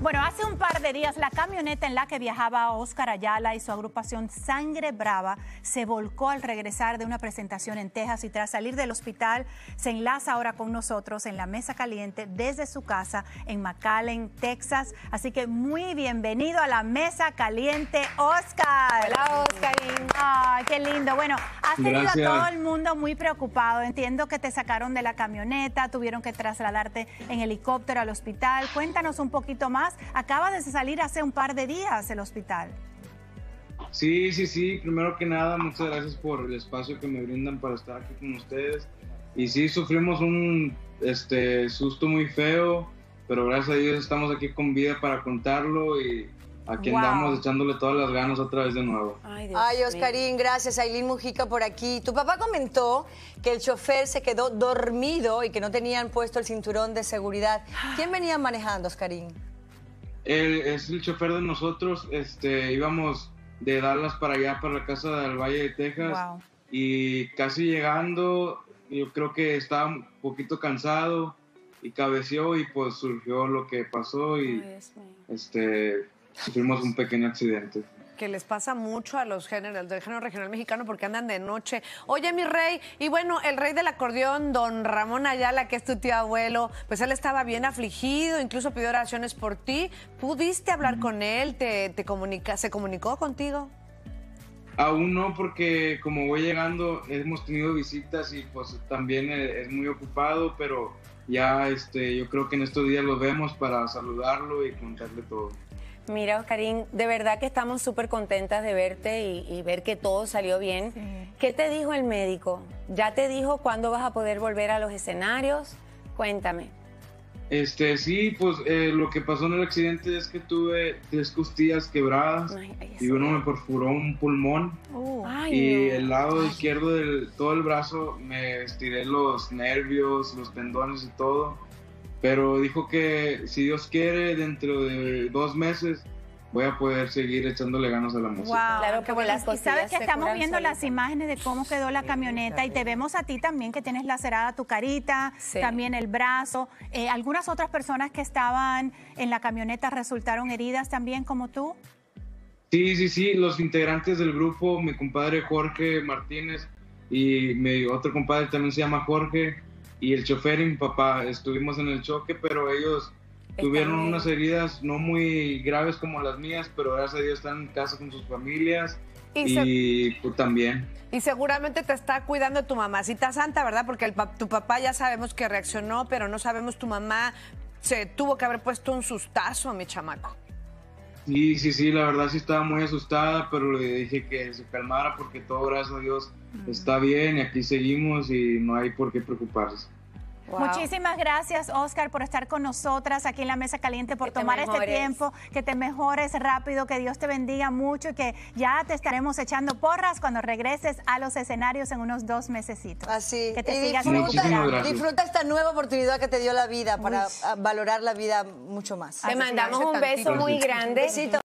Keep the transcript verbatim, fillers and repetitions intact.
Bueno, hace un par de días la camioneta en la que viajaba Oscar Ayala y su agrupación Sangre Brava se volcó al regresar de una presentación en Texas y tras salir del hospital se enlaza ahora con nosotros en la Mesa Caliente desde su casa en McAllen, Texas. Así que muy bienvenido a la Mesa Caliente, Oscar. Hola, Oscarín. Ay, qué lindo. Bueno, has tenido Gracias. a todo el mundo muy preocupado. Entiendo que te sacaron de la camioneta, tuvieron que trasladarte en helicóptero al hospital. Cuéntanos un poquito más. Acaba de salir hace un par de días del hospital. Sí, sí, sí. Primero que nada, muchas gracias por el espacio que me brindan para estar aquí con ustedes. Y sí, sufrimos un este, susto muy feo, pero gracias a Dios estamos aquí con vida para contarlo y aquí Wow. andamos echándole todas las ganas otra vez de nuevo. Ay, Dios Ay, mío. Oscarín, gracias. Ailín Mujica por aquí. Tu papá comentó que el chofer se quedó dormido y que no tenían puesto el cinturón de seguridad. ¿Quién venía manejando, Oscarín? Él es el chofer de nosotros. Este, íbamos de Dallas para allá, para la casa del Valle de Texas. Wow. Y casi llegando, yo creo que estaba un poquito cansado y cabeceó y pues surgió lo que pasó y Ay, Dios mío. este, sufrimos un pequeño accidente. Que les pasa mucho a los géneros del género regional mexicano porque andan de noche. Oye, mi rey, y bueno, el rey del acordeón, don Ramón Ayala, que es tu tío abuelo, pues él estaba bien afligido, incluso pidió oraciones por ti. ¿Pudiste hablar con él? ¿Te, te comunica, ¿Se comunicó contigo? Aún no, porque como voy llegando, hemos tenido visitas y pues también es muy ocupado, pero ya este, yo creo que en estos días lo vemos para saludarlo y contarle todo. Mira, Oscarín, de verdad que estamos súper contentas de verte y, y ver que todo salió bien. Sí. ¿Qué te dijo el médico? ¿Ya te dijo cuándo vas a poder volver a los escenarios? Cuéntame. Este, sí, pues eh, lo que pasó en el accidente es que tuve tres costillas quebradas Ay, ay, y uno me perforó un pulmón Uh, Ay, y no. el lado izquierdo del todo el brazo me estiré los nervios, los tendones y todo. Pero dijo que si Dios quiere, dentro de dos meses voy a poder seguir echándole ganas a la música. wow, Claro, qué porque bueno. las Y costillas sabes que se estamos curan viendo las solitas. imágenes de cómo quedó la camioneta y te vemos a ti también que tienes lacerada tu carita, Sí. también el brazo. Eh, algunas otras personas que estaban en la camioneta resultaron heridas también como tú. Sí, sí, sí, los integrantes del grupo, mi compadre Jorge Martínez y mi otro compadre también se llama Jorge y el chofer y mi papá, estuvimos en el choque, pero ellos Están tuvieron bien. unas heridas no muy graves como las mías, pero gracias a Dios están en casa con sus familias Y y, pues también. Y seguramente te está cuidando tu mamacita santa, ¿verdad? Porque el pa- tu papá ya sabemos que reaccionó, pero no sabemos tu mamá. Se tuvo que haber puesto un sustazo, mi chamaco. Sí, sí, sí, la verdad sí estaba muy asustada, pero le dije que se calmara porque todo, gracias a Dios, está bien y aquí seguimos y no hay por qué preocuparse. Wow. Muchísimas gracias, Oscar, por estar con nosotras aquí en la Mesa Caliente, por Que te tomar este mejores. tiempo, que te mejores rápido, que Dios te bendiga mucho y que ya te estaremos echando porras cuando regreses a los escenarios en unos dos mesecitos. Así. Que te Y sigas Muchísimas recuperando. gracias. disfruta esta nueva oportunidad que te dio la vida para Uy. ah, valorar la vida mucho más. Te Así mandamos hace un beso tantito. muy grande. Besito.